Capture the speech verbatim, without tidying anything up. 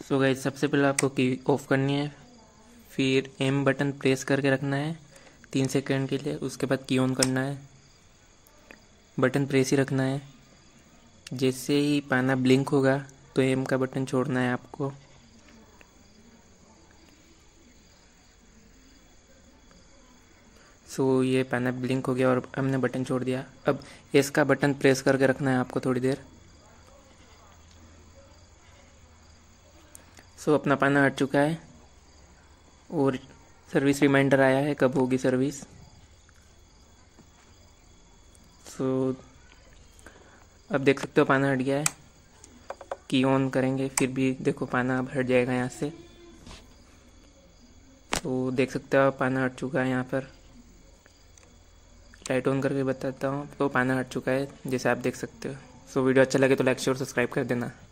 So guys, सबसे पहले आपको की ऑफ करनी है, फिर एम बटन प्रेस करके रखना है तीन सेकंड के लिए। उसके बाद की ऑन करना है, बटन प्रेस ही रखना है। जैसे ही पाना ब्लिंक होगा तो एम का बटन छोड़ना है आपको। सो ये पाना ब्लिंक हो गया और हमने बटन छोड़ दिया। अब एस का बटन प्रेस करके रखना है आपको थोड़ी देर। सो अपना पाना हट चुका है और सर्विस रिमाइंडर आया है कब होगी सर्विस। सो अब देख सकते हो पाना हट गया है। की ऑन करेंगे फिर भी देखो पाना अब हट जाएगा यहाँ से। तो देख सकते हो पाना हट चुका है। यहाँ पर लाइट ऑन करके बताता हूँ तो पाना हट चुका है जैसे आप देख सकते हो। सो वीडियो अच्छा लगे तो लाइक शेयर सब्सक्राइब कर देना।